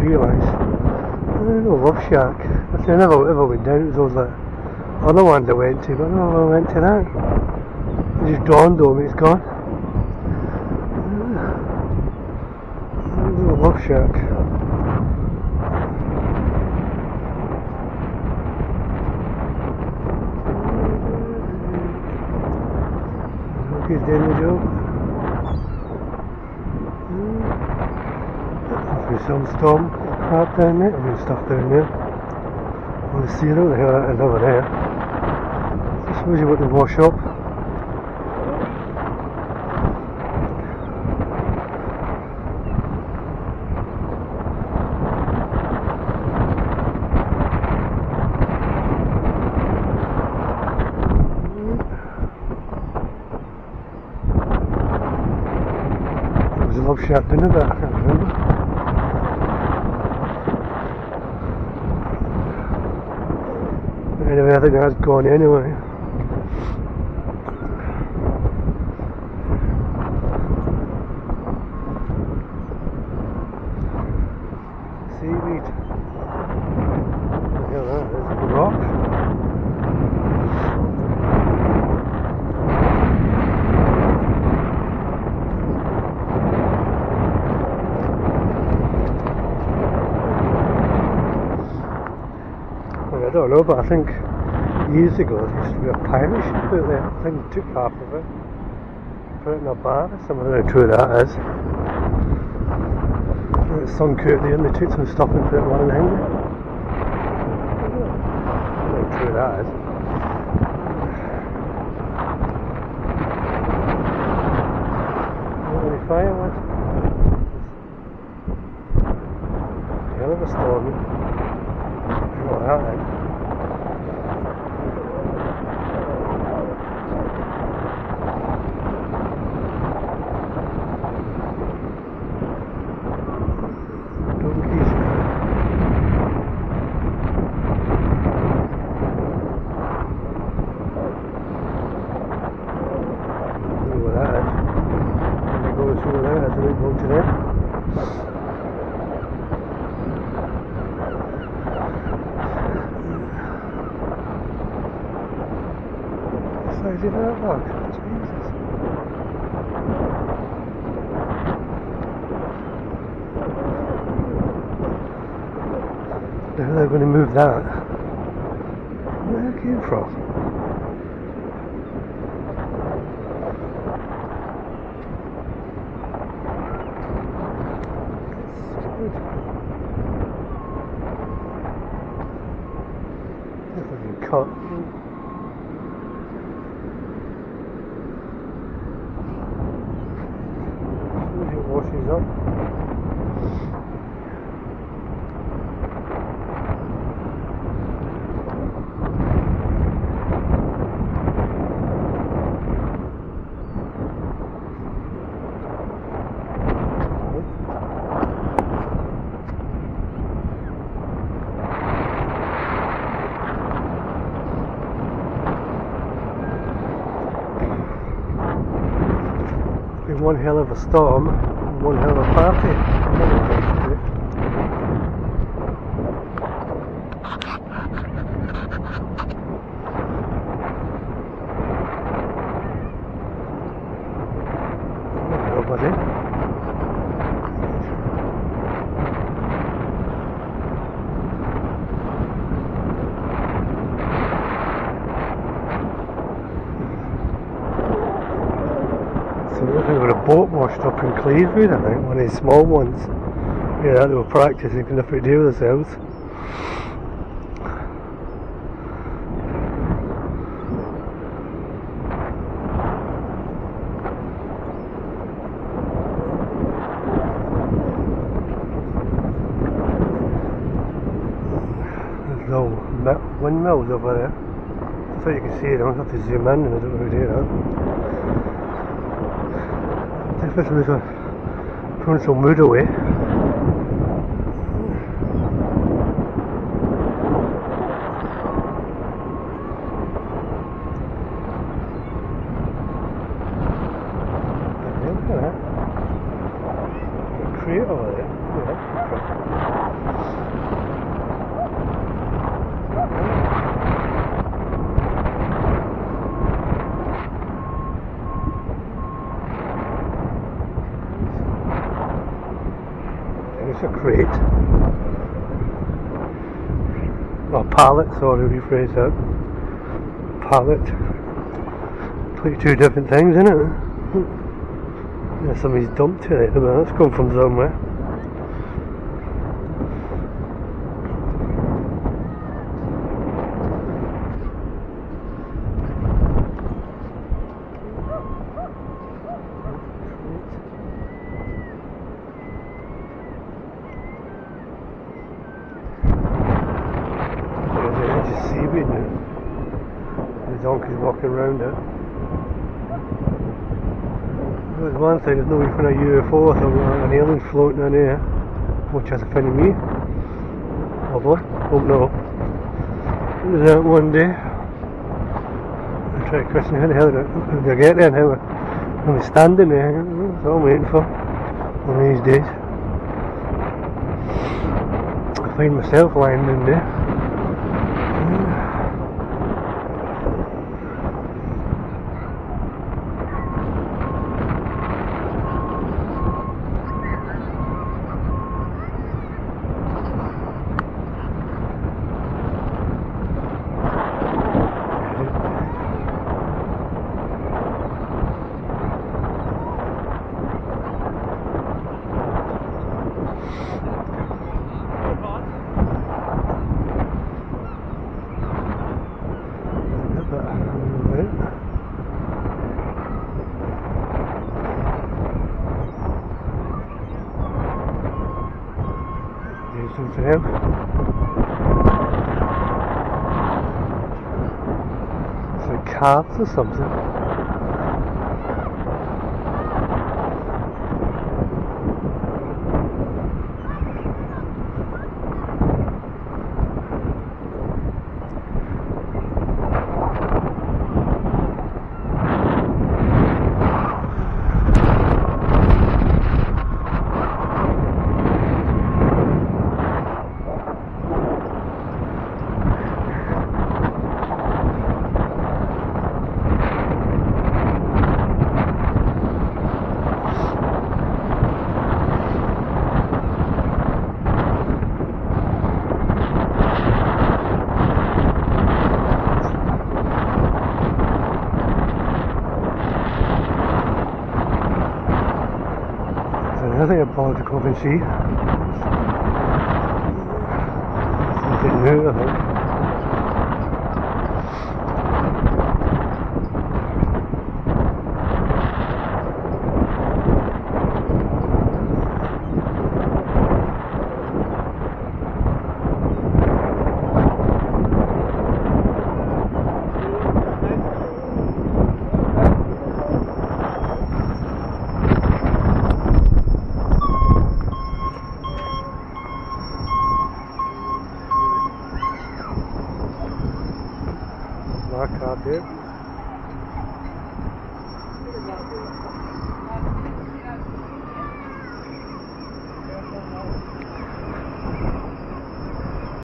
realise. Love Shack. I never ever went down to those other ones I went to, but I never went to that. It just dawned on me, it's gone. Love Shack. He's doing the job. There's some storm crap down there, stuff down there. Well, see, I don't know how that is over there. I suppose you want to wash up. There was a Love Shack dinner there, I can't remember. Anyway, I think that's gone anyway. Seaweed. Look at that, there's a rock. I don't know, but I think years ago there used to be a pirate ship out there. I think they took half of it, put it in a bar or something. I don't know how true that is. It sunk out there and they took some stuff and put it in one thing. I don't know how true that is. Not any firewood. Hell of a storm. What that is. Size of that look, Jesus. Now they're going to move that. Where that came from? Definitely cut. Washes up. Been one hell of a storm. One hell of a party. Nobody. So we've got a boat washed up in Cleveland, I think, one of these small ones. Yeah, they were practicing, couldn't have to deal with themselves. There's no windmills over there. I thought you could see them, I have to zoom in and I don't know how to do that. Definitely throwing some wood away. Look at that. A crate over there. Yeah. crate. Or pallet, sorry, rephrase that. Pallet. Completely two different things, isn't it? Yeah, somebody's dumped it, but that's come from somewhere. Just seaweed now. The donkey's walking around it. There's one thing, there's no even a UFO, so an alien floating in here, which has offended me. Probably. Hope no. There's that one day. I try to question how the hell did I get there and how I was standing there. That's all I'm waiting for one of these days. I find myself lying in there. Something else. It's like calves or something. I think I'm going to come and see. Something new, I think. Black car there.